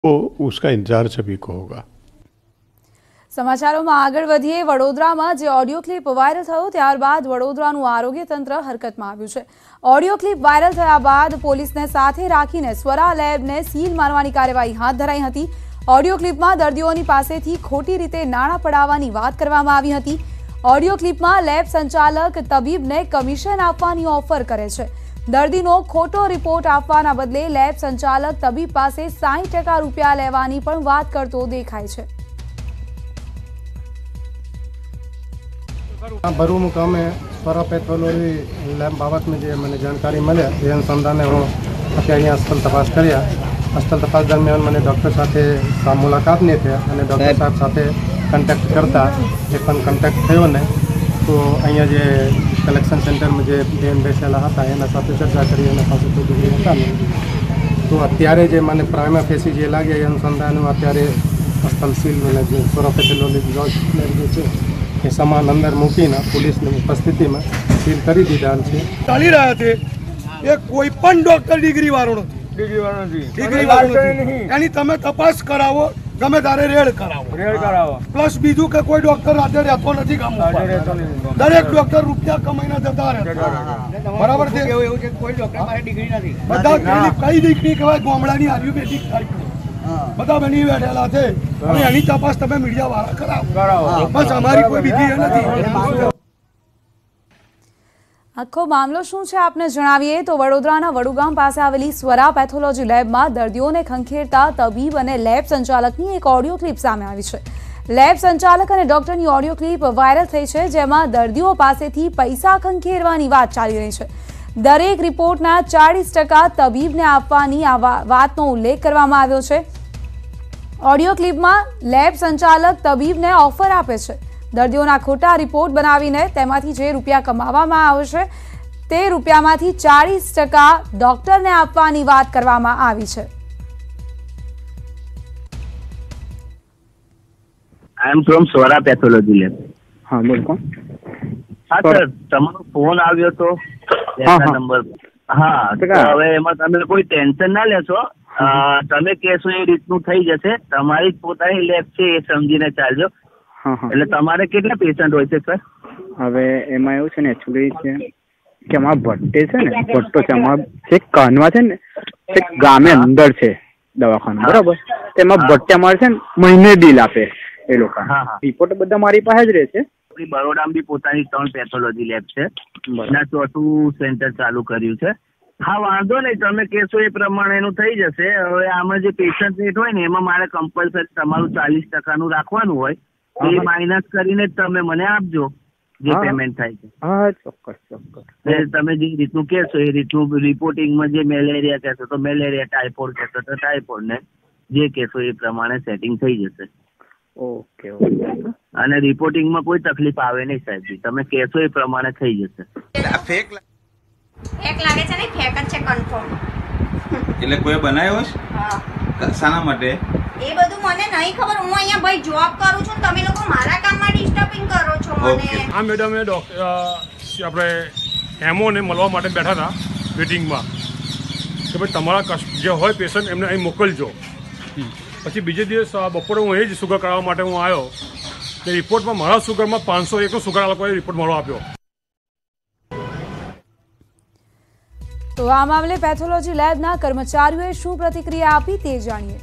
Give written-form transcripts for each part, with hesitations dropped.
वो उसका इंचार्ज सभी को होगा। સમાચારોમાં આગળ વધીએ। વડોદરામાં જે ઓડિયો ક્લિપ વાયરલ થયો ત્યારબાદ વડોદરાનું આરોગ્ય તંત્ર હરકતમાં આવ્યું છે। ઓડિયો ક્લિપ વાયરલ થયા બાદ પોલીસને સાથે રાખીને સ્વરા લેબને સીલ મારવાની કાર્યવાહી હાથ ધરાઈ હતી। ઓડિયો ક્લિપમાં દર્દીઓની પાસેથી ખોટી રીતે નાણાં પડાવવાની વાત કરવામાં આવી હતી। ઓડિયો ક્લિપમાં લેબ સંચાલક તબીબને કમિશન આપવાની ઓફર કરે છે। દર્દીનો ખોટો રિપોર્ટ આપવાના બદલે લેબ સંચાલક તબીબ પાસે 60% રૂપિયા લેવાની પણ વાત કરતો દેખાય છે। भरू मुकामे स्वरा पैथोलॉजी लैब बाबत में जो मैंने जानकारी मिले એ अनुसंधाने હું અત્યારે અહીંયા અસ્પલ તપાસ કર્યા। અસ્પલ તપાસ દરમિયાન મને ડૉક્ટર સાથે મુલાકાત નહીં થઈ અને ડૉક્ટર સાહેબ સાથે કોન્ટેક્ટ કરતા એ પણ કોન્ટેક્ટ થયો ને તો અહીંયા જે કલેક્શન સેન્ટરમાં જે બેન બેસેલા હતા એના સાથે ચર્ચા કરી એના પાસે કોઈ ડિગ્રી હતા નહીં તો અત્યારે જે મને પ્રાઇમા ફેસી જે લાગે એ અનુસંધાન અત્યારે અસ્પલ સીલ મને જે સ્વરા પેથોલોજી લેબ જે છે એ सामान अंदर मूकीने पुलिसની ઉપસ્થિતિમાં સીલ કરી દીધા છે। ચાલી રહ્યા છે એ કોઈ પણ ડોક્ટર ડિગ્રી વાળો નથી એની તમે તપાસ કરાવો ગમે ત્યારે રેડ કરાવો પ્લસ બીજું કે કોઈ ડોક્ટર રાતે રહેતો નથી ગામમાં દરેક ડોક્ટર રૂપિયા કમાઈને જતા રહે બરાબર છે એવું છે કોઈ ડોક્ટર પાસે ડિગ્રી નથી બધા કઈ ડિગ્રી કહેવાય ગામડાની આયુર્વેદિક બધા બની બેઠેલા છે અને એની તપાસ તમે મીડિયા વાળા કરાવો બસ અમારી કોઈ બીજી નથી। આખો મામલો શું છે આપને જણાવીએ તો વડોદરાના વડુગામ પાસે આવેલી સ્વરા પેથોલોજી લેબમાં દર્દીઓને ખંખેરતા તબીબ અને લેબ સંચાલકની એક ઓડિયો ક્લિપ સામે આવી છે। લેબ સંચાલક અને ડોક્ટરની ઓડિયો ક્લિપ વાયરલ થઈ છે જેમાં દર્દીઓ પાસેથી પૈસા ખંખેરવાની વાત ચાલી રહી છે। દરેક રિપોર્ટના 40% તબીબને આપવાની આ વાતનો ઉલ્લેખ કરવામાં આવ્યો છે। ઓડિયો ક્લિપમાં લેબ સંચાલક તબીબને ઓફર આપે છે। દર્દીઓના ખોટા રિપોર્ટ બનાવીને તેમાંથી જે રૂપિયા કમાવામાં આવશે તે રૂપિયામાંથી 40% ડોક્ટરને આપવાની વાત કરવામાં આવી છે। I am from Swara pathology lab. हाँ बोल कौन? हाँ सर તમારો ફોન આવ્યો તો નંબર। હા તો હવે એમાં તમે કોઈ ટેન્શન ના લેશો તમે કહેશો એ રીતનું થઈ જશે। તમારી પોતાની લેબ છે એ સમજીને ચાલજો। એટલે તમારે કેટલા પેશન્ટ હોય છે સર? હવે એમાં એવું છે ને એકચ્યુઅલી છે કે અમારા ભટ્ટે છે ને ભટ્ટો છે અમારા એક કાનમાં છે ને એક ગામે અંદર છે દવાખાનું બરાબર તેમાં ભટ્ટે અમારે છે ને મહિને ડીલ આપે એ લોકો રિપોર્ટ બધા મારી પાસે જ રહે છે। બરોડામાં બી પોતાની 3 પેથોલોજી લેબ છે એના 4થું સેન્ટર ચાલુ કર્યું છે। હા વાંધો નહીં તમે કહેશો એ પ્રમાણે એનું થઈ જશે। હવે આમાં જે પેશન્ટ રેટ હોય ને એમાં મારે કમ્પલસરી તમારું 40% રાખવાનું હોય એ માઇનસ કરીને જ તમે મને આપજો જે પેમેન્ટ થાય છે। હા ચોક્કસ તમે જે રીતનું કહેશો એ રીતનું રિપોર્ટિંગમાં જે મેલેરિયા કહેશો તો મેલેરિયા, ટાઇફોઇડ કહેશો તો ટાઇફોઇડ ને જે કહેશો એ પ્રમાણે સેટિંગ થઈ જશે। ઓકે અને રિપોર્ટિંગમાં કોઈ તકલીફ આવે નહીં સાહેબ તમે કહેશો એ પ્રમાણે થઈ જશે। ફેક લાગે છે ને ફેક જ છે કન્ફર્મ। એટલે કોઈ બનાવ્યો છે? હા શાના માટે એ બધું મને નહીં ખબર। હું અહીંયા ભાઈ જોબ કરું છું તમે લોકો મારા કામમાં ડિસ્ટર્બિંગ કરો છો મને। આ મેડમ એ આપણે હેમોને મળવા માટે બેઠા હતા મીટિંગમાં કે ભાઈ તમારા જે હોય પેશન્ટ એમને અહીં મોકલજો। પછી બીજે દિવસ બપોરે હું એ જ સુગર કરાવવા માટે હું આવ્યો તે રિપોર્ટમાં મારા સુગરમાં 501નો સુગર આ લોકોએ રિપોર્ટ મારો આપ્યો। તો આ મામલે પેથોલોજી લેબના કર્મચારીઓએ શું પ્રતિક્રિયા આપી તે જાણીએ।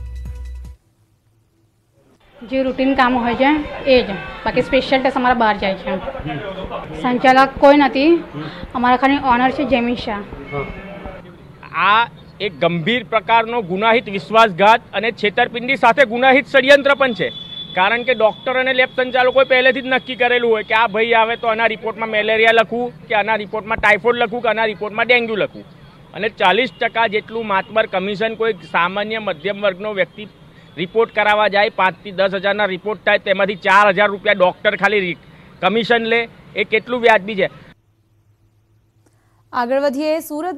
જે રૂટીન કામ હોય છે એ જ બાકી સ્પેશિયલ ટેસ્ટ અમારા બહાર જાય છે। સંચાલક કોઈ નથી અમારા ખાલી ઓનર છે જેમી શાહ। આ એક ગંભીર પ્રકારનો ગુનાહિત વિશ્વાસઘાત અને છેતરપિંડી સાથે ગુનાહિત ષડયંત્ર પણ છે। કારણ કે ડૉક્ટર અને લેબ સંચાલકોએ પહેલેથી જ નક્કી કરેલું હોય કે આ ભાઈ આવે તો આના રિપોર્ટમાં મેલેરિયા લખવું કે આના રિપોર્ટમાં ટાઇફોઇડ લખવું કે આના રિપોર્ટમાં ડેન્ગ્યુ લખવું અને 40% જેટલું માતબર કમિશન કોઈ સામાન્ય મધ્યમ વર્ગનો વ્યક્તિ રિપોર્ટ કરાવવા જાય 5 થી 10 હજારના રિપોર્ટ થાય તેમાંથી 4000 રૂપિયા ડૉક્ટર ખાલી કમિશન લે એ કેટલું વ્યાજબી છે? આગળ વધીએ। સુરત